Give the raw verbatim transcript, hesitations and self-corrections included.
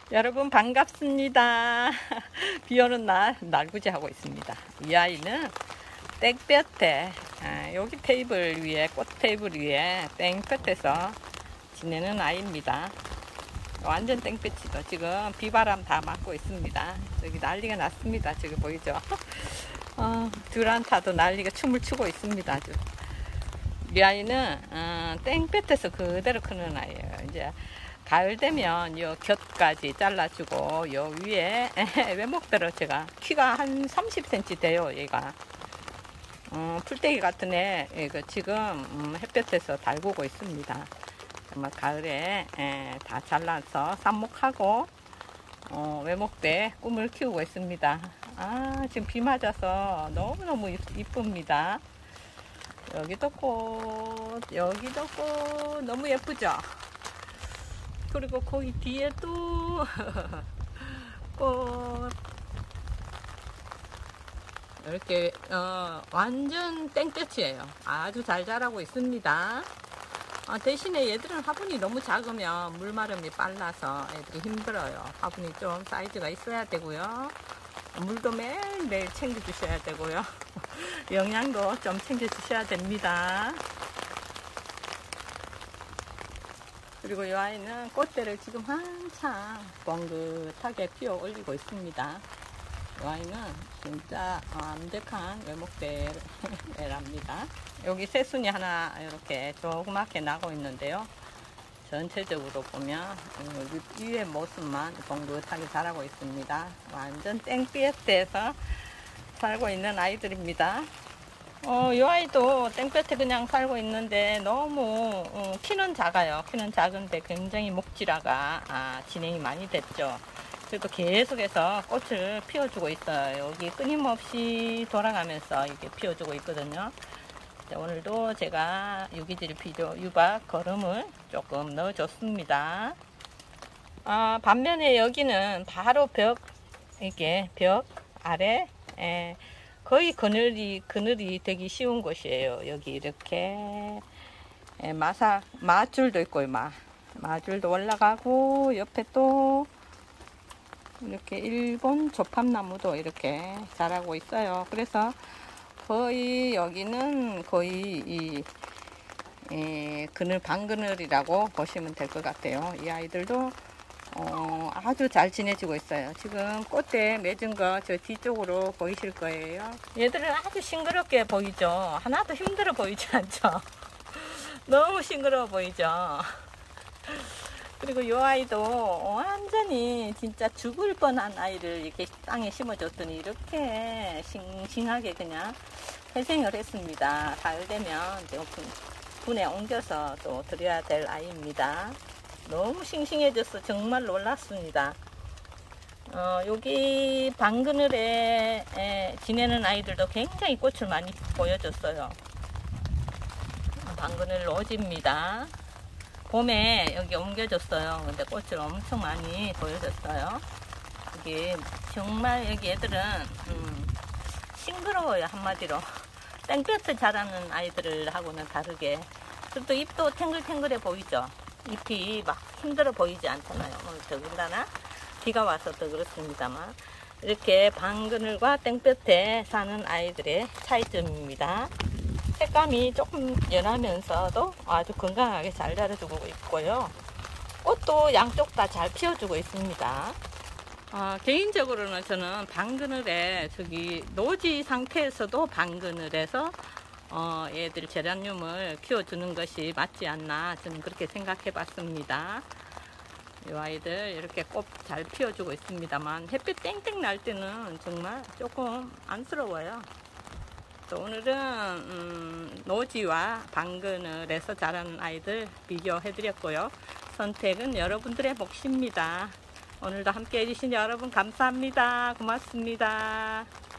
여러분 반갑습니다. 비 오는 날 날구지 하고 있습니다. 이 아이는 땡볕에 아, 여기 테이블 위에 꽃 테이블 위에 땡볕에서 지내는 아이입니다. 완전 땡볕이죠. 지금 비바람 다 맞고 있습니다. 여기 난리가 났습니다. 지금 보이죠? 어, 듀란타도 난리가 춤을 추고 있습니다. 아주. 이 아이는 어, 땡볕에서 그대로 크는 아이예요. 이제 가을 되면 요 곁까지 잘라주고 요 위에 외목대로 제가 키가 한 삼십 센티미터 돼요. 얘가 어, 풀떼기 같은 애 이거 지금 음, 햇볕에서 달구고 있습니다. 정말 가을에 에, 다 잘라서 삽목하고 어, 외목대 꿈을 키우고 있습니다. 아 지금 비 맞아서 너무너무 이쁩니다. 여기도 꽃 여기도 꽃 너무 예쁘죠. 그리고 거기 뒤에도 꽃 이렇게 어, 완전 땡볕이에요. 아주 잘 자라고 있습니다. 어, 대신에 얘들은 화분이 너무 작으면 물마름이 빨라서 애들이 힘들어요. 화분이 좀 사이즈가 있어야 되고요. 물도 매일매일 챙겨 주셔야 되고요. 영양도 좀 챙겨 주셔야 됩니다. 그리고 이 아이는 꽃대를 지금 한창 뻥긋하게 피어 올리고 있습니다. 이 아이는 진짜 완벽한 외목대랍니다. 여기 새순이 하나 이렇게 조그맣게 나고 있는데요. 전체적으로 보면 위의 모습만 뻥긋하게 자라고 있습니다. 완전 땡볕에서 살고 있는 아이들입니다. 어, 이 아이도 땡볕에 그냥 살고 있는데 너무 어, 키는 작아요. 키는 작은데 굉장히 목질화가 아, 진행이 많이 됐죠. 그래도 계속해서 꽃을 피워주고 있어요. 여기 끊임없이 돌아가면서 이렇게 피워주고 있거든요. 자, 오늘도 제가 유기질 비료 유박 거름을 조금 넣어줬습니다. 아, 반면에 여기는 바로 벽 이게 벽 아래 에, 거의 그늘이, 그늘이 되기 쉬운 곳이에요. 여기 이렇게 마사, 마줄도 있고, 마, 마줄도 올라가고, 옆에 또 이렇게 일본 조팝나무도 이렇게 자라고 있어요. 그래서 거의 여기는 거의 이, 이 그늘, 반그늘이라고 보시면 될 것 같아요. 이 아이들도 어, 아주 잘 지내지고 있어요. 지금 꽃대 맺은 거 저 뒤쪽으로 보이실 거예요. 얘들은 아주 싱그럽게 보이죠. 하나도 힘들어 보이지 않죠. 너무 싱그러워 보이죠. 그리고 이 아이도 완전히 진짜 죽을 뻔한 아이를 이렇게 땅에 심어줬더니 이렇게 싱싱하게 그냥 회생을 했습니다. 가을 되면 분에 옮겨서 또 드려야 될 아이입니다. 너무 싱싱해져서 정말 놀랐습니다. 어, 여기 방그늘에 에, 지내는 아이들도 굉장히 꽃을 많이 보여줬어요. 방그늘 로지입니다. 봄에 여기 옮겨줬어요. 근데 꽃을 엄청 많이 보여줬어요. 여기 정말 여기 애들은 음, 싱그러워요. 한마디로 땡볕에 자라는 아이들하고는 다르게. 그리고 잎도 탱글탱글해 보이죠. 잎이 막 힘들어 보이지 않잖아요. 오늘 더군다나 비가 와서 더 그렇습니다만 이렇게 방그늘과 땡볕에 사는 아이들의 차이점입니다. 색감이 조금 연하면서도 아주 건강하게 잘 자라주고 있고요. 꽃도 양쪽 다 잘 피워주고 있습니다. 어, 개인적으로는 저는 방그늘에 저기 노지 상태에서도 방그늘에서 어, 얘들 제라늄을 키워주는 것이 맞지 않나 저는 그렇게 생각해 봤습니다. 이 아이들 이렇게 꽃 잘 피워주고 있습니다만 햇빛 땡땡 날 때는 정말 조금 안쓰러워요. 또 오늘은 음, 노지와 방그늘에서 자라는 아이들 비교해 드렸고요. 선택은 여러분들의 몫입니다. 오늘도 함께 해주신 여러분 감사합니다. 고맙습니다.